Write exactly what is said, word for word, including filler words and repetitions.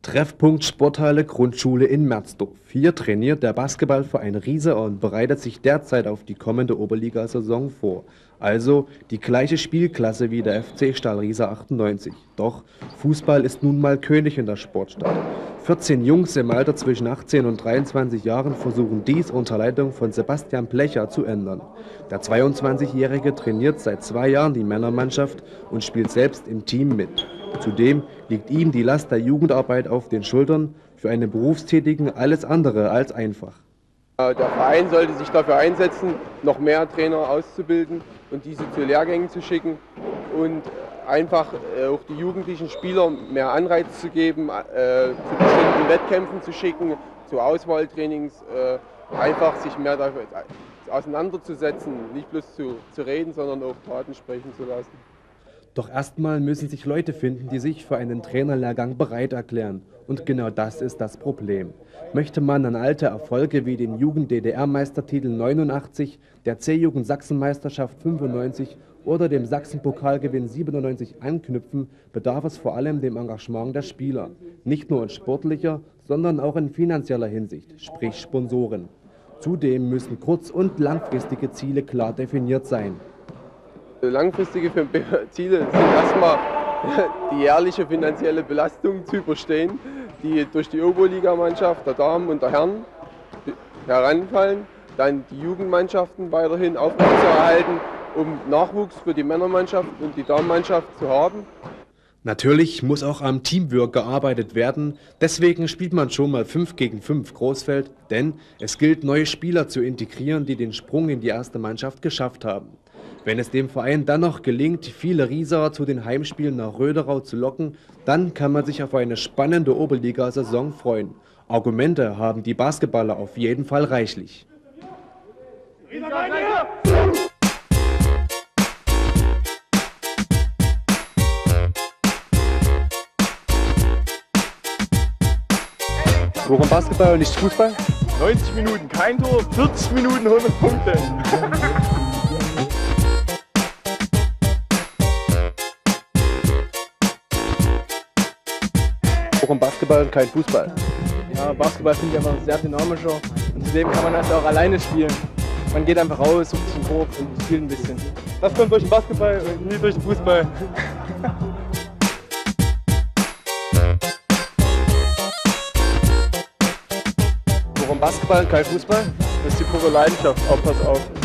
Treffpunkt Sporthalle Grundschule in Merzdorf. Hier trainiert der Basketballverein Riese und bereitet sich derzeit auf die kommende Oberligasaison vor. Also die gleiche Spielklasse wie der F C Stahl Riese achtundneunzig. Doch Fußball ist nun mal König in der Sportstadt. vierzehn Jungs im Alter zwischen achtzehn und dreiundzwanzig Jahren versuchen dies unter Leitung von Sebastian Blecher zu ändern. Der zweiundzwanzigjährige trainiert seit zwei Jahren die Männermannschaft und spielt selbst im Team mit. Zudem liegt ihm die Last der Jugendarbeit auf den Schultern, für einen Berufstätigen alles andere als einfach. Der Verein sollte sich dafür einsetzen, noch mehr Trainer auszubilden und diese zu Lehrgängen zu schicken und einfach auch die jugendlichen Spieler mehr Anreiz zu geben, äh, zu bestimmten Wettkämpfen zu schicken, zu Auswahltrainings, äh, einfach sich mehr dafür auseinanderzusetzen, nicht bloß zu, zu reden, sondern auch Taten sprechen zu lassen. Doch erstmal müssen sich Leute finden, die sich für einen Trainerlehrgang bereit erklären. Und genau das ist das Problem. Möchte man an alte Erfolge wie den Jugend-D D R-Meistertitel neunundachtzig, der C-Jugend-Sachsenmeisterschaft fünfundneunzig oder dem Sachsen-Pokalgewinn siebenundneunzig anknüpfen, bedarf es vor allem dem Engagement der Spieler. Nicht nur in sportlicher, sondern auch in finanzieller Hinsicht, sprich Sponsoren. Zudem müssen kurz- und langfristige Ziele klar definiert sein. Langfristige Ziele sind erstmal die jährliche finanzielle Belastung zu überstehen, die durch die Oberligamannschaft der Damen und der Herren heranfallen, dann die Jugendmannschaften weiterhin aufrechtzuerhalten, um Nachwuchs für die Männermannschaft und die Damenmannschaft zu haben. Natürlich muss auch am Teamwork gearbeitet werden, deswegen spielt man schon mal fünf gegen fünf Großfeld, denn es gilt, neue Spieler zu integrieren, die den Sprung in die erste Mannschaft geschafft haben. Wenn es dem Verein dann noch gelingt, viele Rieser zu den Heimspielen nach Röderau zu locken, dann kann man sich auf eine spannende Oberligasaison freuen. Argumente haben die Basketballer auf jeden Fall reichlich. Warum Basketball und nicht Fußball? neunzig Minuten kein Tor, vierzig Minuten hundert Punkte. Warum Basketball und kein Fußball? Ja, Basketball finde ich einfach sehr dynamischer und zudem kann man das auch alleine spielen. Man geht einfach raus, sucht sich einen Korb und spielt ein bisschen. Das kommt durch den Basketball und nie durch den Fußball. Warum Basketball und kein Fußball? Das ist die pure Leidenschaft, auch pass auf.